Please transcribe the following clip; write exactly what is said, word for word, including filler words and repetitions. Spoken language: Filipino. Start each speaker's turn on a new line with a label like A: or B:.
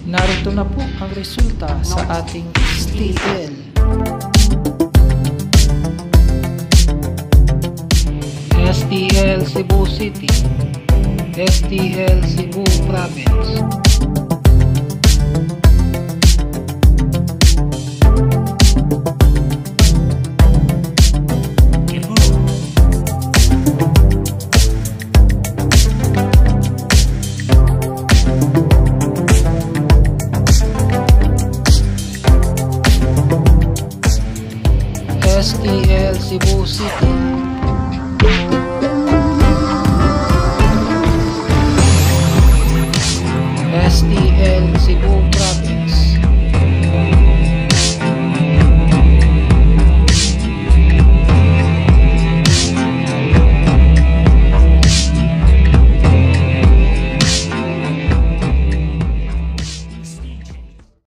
A: Narito na po ang resulta sa ating S T L. S T L Cebu City, S T L Cebu Province. S T L Cebu City, S T L Cebu